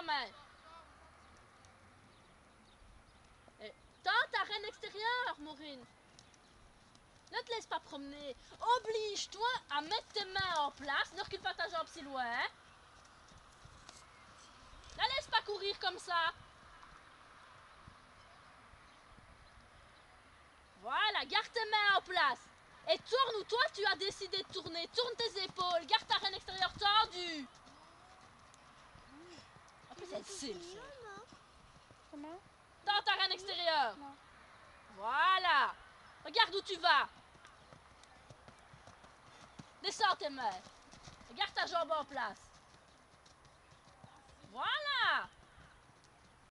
ta main. Et tends ta reine extérieure, Maureen. Ne te laisse pas promener. Oblige-toi à mettre tes mains en place. Ne recule pas ta jambe si loin. Ne laisse pas courir comme ça. Voilà, garde tes mains en place. Et tourne où toi tu as décidé de tourner. Tourne tes épaules. Garde ta reine extérieure tendue. En plus, elle sait le faire. Comment? Tends ta reine extérieure. Non. Voilà. Regarde où tu vas. Descends tes mains. Garde ta jambe en place. Voilà.